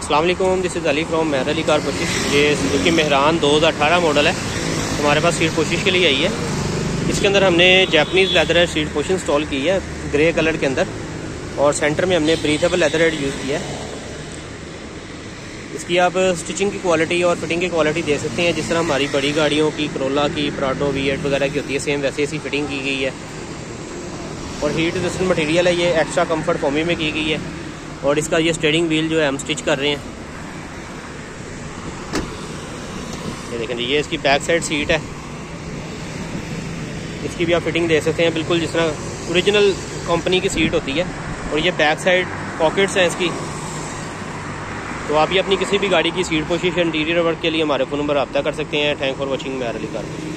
अस्सलाम वालेकुम, this is Ali from Mehar Ali car पोशिश। ये सुजुकी मेहरान 2018 मॉडल है, हमारे पास सीट पोशिश के लिए आई है। इसके अंदर हमने जैपनीज़ लेदर सीट पोश इंस्टॉल की है ग्रे कलर के अंदर, और सेंटर में हमने ब्रीथेबल लेदर हेड यूज़ किया है। इसकी आप स्टिचिंग की क्वालिटी और फिटिंग की क्वालिटी देख सकते हैं, जिस तरह हमारी बड़ी गाड़ियों की करोला की, प्राडो V8 वगैरह की होती है, सेम वैसे ऐसी फिटिंग की गई है। और हीट रेजिस्टेंट मटेरियल है, ये एक्स्ट्रा कंफर्ट फोमी में की गई है। और इसका ये स्टीयरिंग व्हील जो है हम स्टिच कर रहे हैं। ये देखें जी, ये इसकी बैक साइड सीट है, इसकी भी आप फिटिंग दे सकते हैं बिल्कुल जिस तरह ओरिजिनल कंपनी की सीट होती है। और ये बैक साइड पॉकेट्स हैं इसकी। तो आप ये अपनी किसी भी गाड़ी की सीट पोशिश इंटीरियर वर्क के लिए हमारे फ़ोन नंबर रब्ता कर सकते हैं। Thank for watching Mehar Ali car.